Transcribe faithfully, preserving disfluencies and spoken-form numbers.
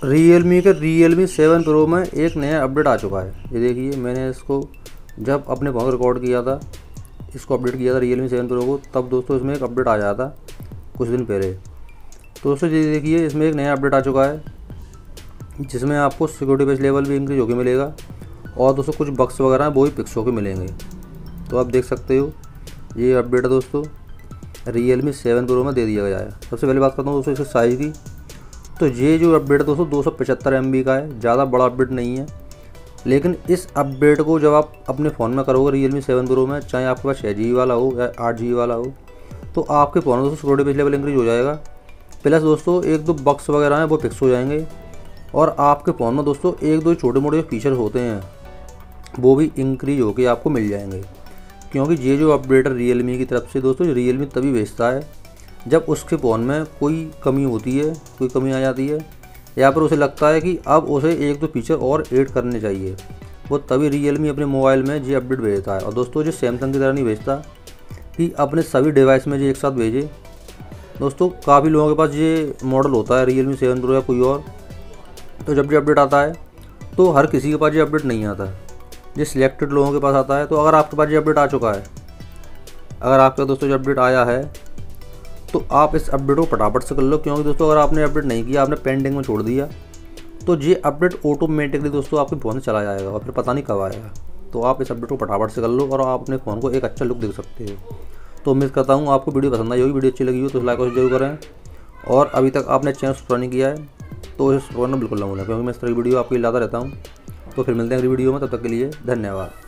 Realme के Realme seven pro में एक नया अपडेट आ चुका है। ये देखिए, मैंने इसको जब अपने फ़ोन रिकॉर्ड किया था, इसको अपडेट किया था रियलमी सेवन प्रो को, तब दोस्तों इसमें एक अपडेट आ जाता था कुछ दिन पहले। तो दोस्तों ये देखिए, इसमें एक नया अपडेट आ चुका है जिसमें आपको सिक्योरिटी पैच लेवल भी इंक्रीज होकर मिलेगा और दोस्तों कुछ बक्स वगैरह हैं वो भी फिक्स होकर मिलेंगे। तो आप देख सकते हो ये अपडेट है दोस्तों, रियलमी सेवन प्रो में दे दिया गया है। सबसे पहले बात करता हूँ दोस्तों इसके साइज़ की। तो ये जो अपडेट है दोस्तों दो सौ पचहत्तर एम बी का है, ज़्यादा बड़ा अपडेट नहीं है। लेकिन इस अपडेट को जब आप अपने फ़ोन में करोगे रियलमी सेवन प्रो में, चाहे आपके पास छः जी बी वाला हो या आठ जी बी वाला हो, तो आपके फ़ोन में दोस्तों सिक्योरिटी पैच लेवल इंक्रीज हो जाएगा। प्लस दोस्तों एक दो बक्स वगैरह हैं वो फिक्स हो जाएंगे और आपके फ़ोन में दोस्तों एक दो छोटे मोटे फीचर होते हैं वो भी इंक्रीज होकर आपको मिल जाएंगे। क्योंकि ये जो अपडेट है रियलमी की तरफ से दोस्तों, रियलमी तभी भेजता है जब उसके फ़ोन में कोई कमी होती है, कोई कमी आ जाती है या फिर उसे लगता है कि अब उसे एक दो फीचर और ऐड करने चाहिए, वो तभी रियलमी अपने मोबाइल में ये अपडेट भेजता है। और दोस्तों जो सैमसंग की तरह नहीं भेजता कि अपने सभी डिवाइस में ये एक साथ भेजे। दोस्तों काफ़ी लोगों के पास ये मॉडल होता है रियलमी सेवन प्रो या कोई और, तो जब ये अपडेट आता है तो हर किसी के पास ये अपडेट नहीं आता है, ये सिलेक्टेड लोगों के पास आता है। तो अगर आपके पास ये अपडेट आ चुका है, अगर आपका दोस्तों जो अपडेट आया है, तो आप इस अपडेट को फटाफट से कर लो। क्योंकि दोस्तों अगर आपने अपडेट नहीं किया, आपने पेंडिंग में छोड़ दिया, तो ये अपडेट ऑटोमेटिकली दोस्तों आपके फ़ोन से चला जाएगा और फिर पता नहीं कब आएगा। तो आप इस अपडेट को फटाफट से कर लो और आप अपने फ़ोन को एक अच्छा लुक दे सकते हो। तो उम्मीद करता हूँ आपको वीडियो पसंद आई होगी। वीडियो अच्छी लगी हो तो लाइक और जरूर करें, और अभी तक आपने चैनल सब्सक्राइब नहीं किया है तो इस करना बिल्कुल ना भूलें, क्योंकि मैं इस तरह की वीडियो आपके लिए लाता रहता हूँ। तो फिर मिलते हैं अगली वीडियो में, तब तक के लिए धन्यवाद।